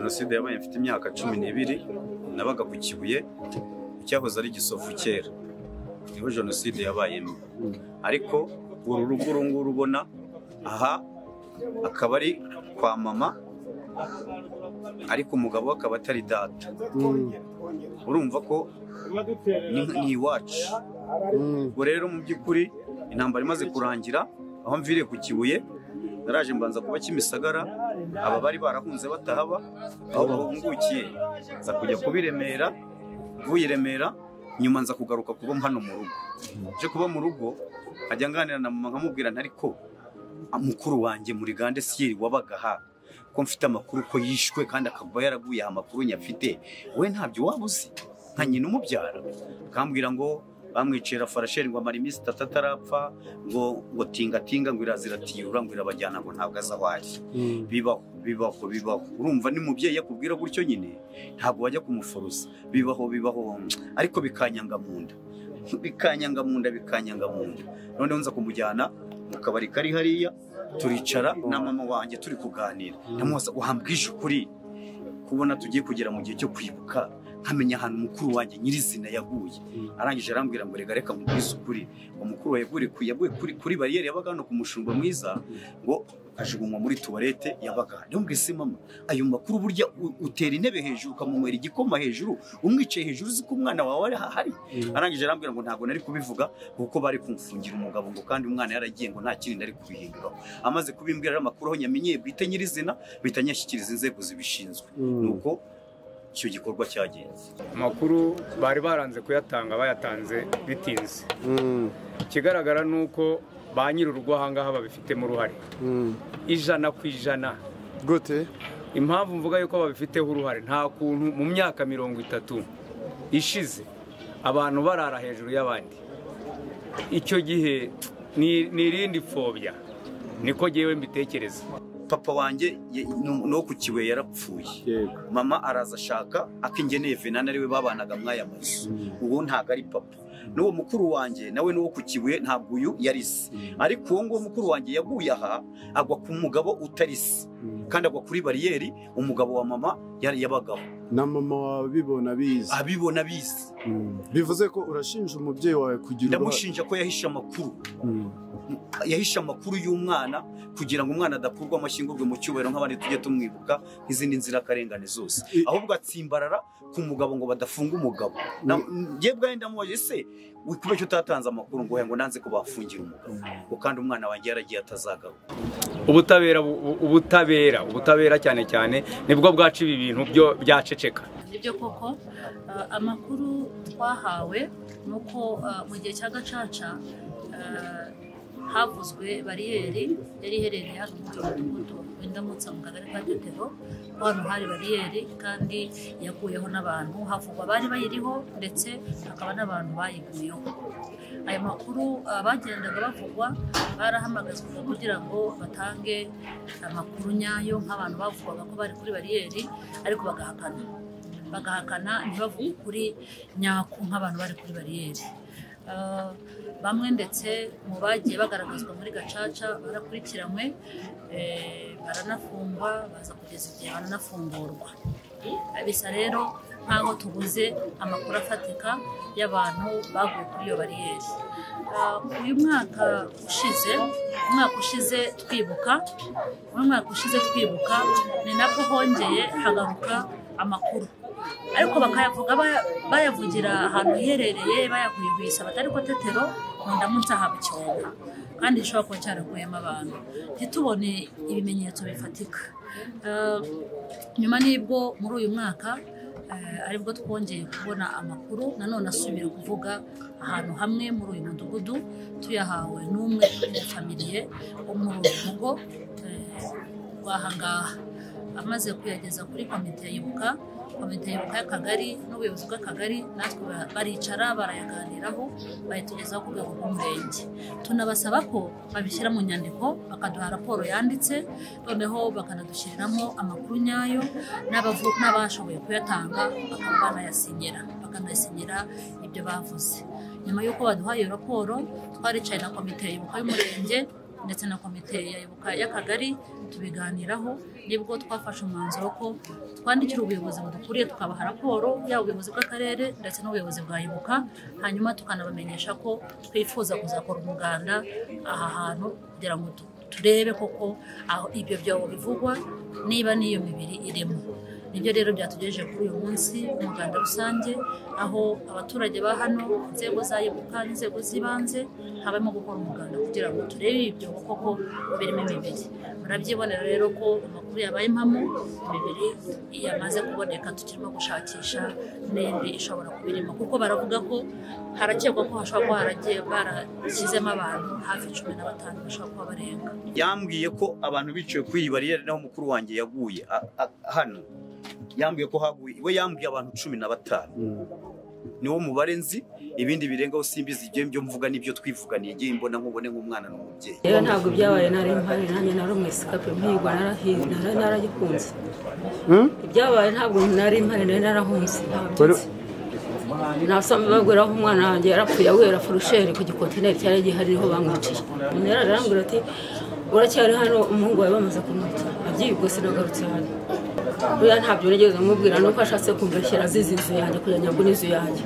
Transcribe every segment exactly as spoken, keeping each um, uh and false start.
Jenoside yabaye mfite imyaka cumi n'ibiri, nabaga ku Kibuye cyahoze ari Gisovu kera, niho Jenoside yabayemo. Ariko uru rugo nguru ubona aha akaba ari kwa mama, ariko umugabo akaba atari data. Urumva ko ni iwacu. Ubwo rero mu by'ukuri intambara imaze kurangira, aho mviriye ku Kibuye naraje mbanza kuba Kimisagara, aba bari barahunze batahaba, aho bahungukiye nza kujya kubiremera, vuye Remera, nyuma nza kugaruka kuba hano mu rugo. Je kuba mu rugo ajya nganira na mama nkamubwira ntari ko mukuru wanjye muri Gande Sieri wabaga ha, ko mfite amakuru ko yishwe kandi akaba yaraguye amakuru nyafite, we ntabyo wabuzi nka nyina umubyara. Kambwira ngo bamwicira farasheri ngo amara iminsi itatu atarapfa, ngo ngo tinga tinga ngo iraziratirura ngo irabajyana ngo ntabwo azawari. Bibaho bibaho bibaho. Urumva ni mubyeyi yakubwira gutyo nyine ntabwo wajya kumufuruza. Bibaho bibaho ariko bikanyanga munda, bikanyanga munda bikanyanga munda. None nza kumujyana mu kabari kari hariya, turicara na mama wanjye turi kuganira. Ndamubaza uhambwije ukuri kubona tugiye kugera mu gihe cyo kwibuka, nkamenya ahantu mukuru wanjye nyirizina yaguye. Arangije arambwira ngo rega reka mubwize ukuri, umukuru yaguye kuri kuri bariyeri yabaga hano ku Mushumba Mwiza, ngo ajugunywa muri tuwarete yabaga. Ndumvise mama ayo makuru burya utera intebe hejuru ukamunywera igikoma hejuru, umwicaye hejuru uzi ko umwana wawe ari hahari. Arangije arambwira ngo ntabwo nari kubivuga kuko bari kumfungira umugabo, ngo kandi umwana yaragiye ngo nta kindi nari kubihinduraho. Amaze kubimbwira amakuru aho nyamenyeye bwite nyirizina, bitanyashyikiriza inzego zibishinzwe. Nuko icyo gikorwa cyagenze. Amakuru bari baranze kuyatanga, bayatanze bitinze. Ikigaragara nuko ba nyir'urugo ahangaha babifitemo uruhare ijana ku ijana. Gute? Impamvu mvuga yuko babifiteho uruhare, nta kuntu mu myaka mirongo itatu ishize abantu barara hejuru y'abandi. Icyo gihe ni irindi pfobya, niko jewe mbitekereza. Papa wanjye no ku Kibuye yarapfuye, mama araza ashaka akingeneye Venana ariwe babanaga mwaya mazu. Uwo ntago ari papa. N'uwo mukuru wanjye nawe n'uwo ku Kibuye ntabwo uyu yarisi, ariko uwo ngo mukuru wanjye yaguye aha agwa ku mugabo utarisi, kandi agwa kuri bariyeri umugabo wa mama yari yabagaho. Na mama wabibona bizi? Abibona bizi. Bivuze ko urashinja umubyeyi wawe kugira uruhare? Ndamushinja ko yahisha amakuru, yahisha amakuru y'umwana kugira ngo umwana adakurwa amashyingurwe mu cyubahiro nk'abandi tujye tumwibuka nk'izindi nzira karengane zose, ahubwo atsimbarara ku mugabo ngo badafunga umugabo. Ngiye bwa ndamubaje se wikuba cyo utatanze amakuru ngo ngo nanze ko bafungira umugabo, ngo kandi umwana wanjye yaragiye atazagaruka. Ubutabera ubutabera ubutabera cyane cyane nibwo bwaca ibi bintu byo byaceceka. Nibyo koko amakuru twahawe nuko mu gihe cya Gacaca havuzwe bariyeri yari iherereye hano mu mudugudu w'Indamutsa mu kagari ka Tetero. Hano hari bariyeri kandi yaguyeho n'abantu, havugwa bari bayiriho ndetse hakaba n'abantu bayiguyeho. Ayo makuru bagendaga bavugwa barahamagazwa kugira ngo batange amakuru nyayo nk'abantu bavugwaga ko bari kuri bariyeri, ariko bagahakana bagahakana ntibavuge kuri nyako nk'abantu bari kuri bariyeri. Bamwe ndetse mu bagiye bagaragazwa muri Gacaca barakurikiranywe, baranafungwa, baza kugeza igihe baranafungurwa. Bisa rero nkaho tubuze amakuru afatika y'abantu baguye kuri iyo bariyeri. Uyu mwaka ushize umwaka ushize twibuka uyu mwaka ushize twibuka ni nabwo hongeye hagaruka amakuru, ariko bakayavuga bayavugira ahantu hiherereye, bayahwihwisa batari ko Tetero mu Ndamutsa haba Cyonga, kandi ishobora kuba cyarakuyemo abantu ntitubone ibimenyetso bifatika. Nyuma nibwo muri uyu mwaka aribwo twongeye kubona amakuru nanone asubira kuvuga ahantu hamwe muri uyu mudugudu, tuyahawe n'umwe mu familiye wo muri uyu rugo rw'ahangaha. Amaze kuyageza kuri komite yibuka komite yibuka y'akagari n'ubuyobozi bw'akagari, natwe baricara barayaganiraho bayitugezaho ku rwego rw'umurenge. Tunabasaba ko babishyira mu nyandiko bakaduha raporo yanditse, noneho bakanadushyiriramo amakuru nyayo n'abashoboye kuyatanga bakaba banayasinyira bakanasinyira ibyo bavuze. Nyuma y'uko baduhaye raporo twaricaye na komite yibuka y'umurenge ndetse na komite y'Ibuka y'Akagari tubiganiraho, nibwo twafashe umwanzuro ko twandikira ubuyobozi budukuriye tukabaha raporo yaba ubuyobozi bw'akarere ndetse n'ubuyobozi bwa Ibuka, hanyuma tukanabamenyesha ko twifuza kuzakora umuganda aha hantu kugira ngo turebe koko aho ibyo byobo bivugwa niba n'iyo mibiri irimo. Nibyo rero byatugejeje kuri uyu munsi umuganda rusange, aho abaturage ba hano, inzego za Ibuka n'inzego z'ibanze habamo gukora umuganda kugira ngo turebe ibyo koko birimo imibiri. Murabyibonera rero ko amakuru yabaye impamo, imibiri yamaze kuboneka, tukirimo gushakisha n'indi ishobora kubirimo, kuko baravuga ko harakekwa ko hashobora kuba haragiye barashyizemo abantu hafi cumi na batanu bashobora kuba barenga. Yambwiye ko abantu biciwe kuri iyi bariyeri naho mukuru wanjye yaguye hano, yambwiye ko haguye, we yambwiye abantu cumi na batanu niwo mubare nzi, ibindi birengaho simbizi. Ibyo byo mvuga nibyo twivuganiye, igihe mbona nkubone nk'umwana n'umubyeyi. Rero ntabwo byabaye nari mpari, nanjye nari umwesikape mpigwa, narahize naragikunze. Ibyabaye ntabwo nari mpari, nari narahunze. Nasomye bagwira aho umwana wanjye yarapfuye awera furusheri ku gikontineri cyari gihariho bamwiciye. Umuntu yararambwira ati uracyari hano, umuhungu wawe bamaze kumwica. Abyibwo sinagarutse hano. Oya ntabyo nigeze mubwira, nuko ashatse kumbeshyira azize inzu yanjye kugira nyambure inzu yanjye.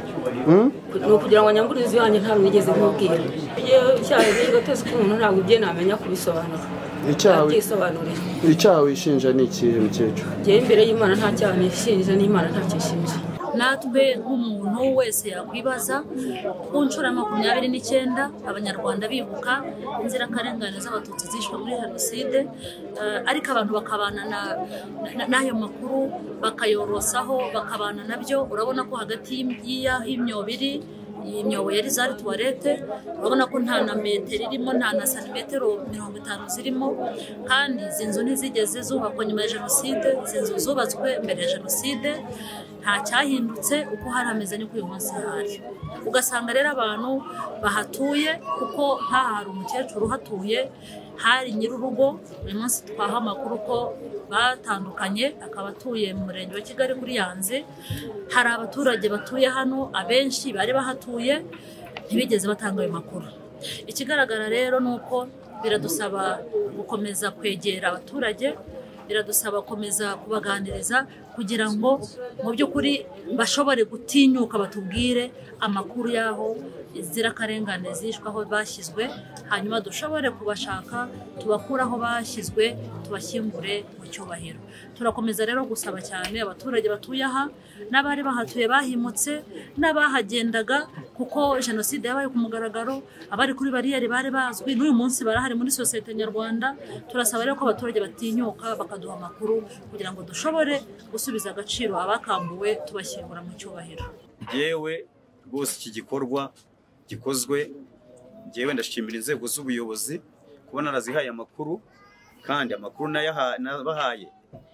No kugira ngo nyambure inzu yanjye ntabwo nigeze mubwira. Icyaha n'ingateze ko umuntu ntabwo ibye namenya kubisobanura. Icyaha gisobanurira. Icyaha wishinja ni ikihe mukecuru? Giye imbere y'Imana nta cyaha nishinja, n'Imana nta cyishinja. Natwe nk'umuntu wese yakwibaza ku nshuro makumyabiri n'icyenda abanyarwanda bibuka inzirakarengane z'abatutsi zishwe muri jenoside, ariko abantu bakabana n'ayo makuru bakayorosaho bakabana nabyo. Urabona ko hagati y'imyobo iri, imyobo yari zari tuwarete, urabona ko nta na metero irimo, nta na santimetero mirongo itanu zirimo, kandi izi nzu ntizigeze zubakwa nyuma ya jenoside, izi nzu zubatswe mbere ya jenoside. Nta cyahindutse, uko hari ameze niko uyu munsi hari. Ugasanga rero abantu bahatuye, kuko nk'aha hari umukecuru uhatuye, hari nyir'urugo. Uyu munsi twaha amakuru ko batandukanye, akaba atuye mu murenge wa Kigali kuri Yanze. Hari abaturage batuye hano, abenshi bari bahatuye ntibigeze batanga ayo makuru. Ikigaragara rero ni uko biradusaba gukomeza kwegera abaturage, biradusaba gukomeza kubaganiriza kugira ngo mu by'ukuri bashobore gutinyuka batubwire amakuru y'aho inzirakarengane zishwe aho bashyizwe, hanyuma dushobore kubashaka tubakura aho bashyizwe tubashyingure mu cyubahiro. Turakomeza rero gusaba cyane abaturage batuye aha n'abari bahatuye bahimutse n'abahagendaga, kuko jenoside yabaye ku mugaragaro, abari kuri bariyeri bari bazwi, n'uyu munsi barahari muri sosiyete nyarwanda. Turasaba rero ko abaturage batinyuka bakaduha amakuru kugira ngo dushobore gusubiza agaciro abakambuwe tubashyingura mu cyubahiro. Yewe rwose iki gikorwa gikozwe, ngewe ndashimira inzego z'ubuyobozi kubona narazihaye amakuru, kandi amakuru nabahaye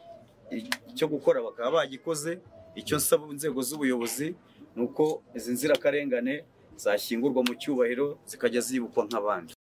icyo gukora bakaba bagikoze. Icyo nsaba inzego z'ubuyobozi ni uko izi nzirakarengane zashyingurwa mu cyubahiro zikajya zibukwa nk'abandi.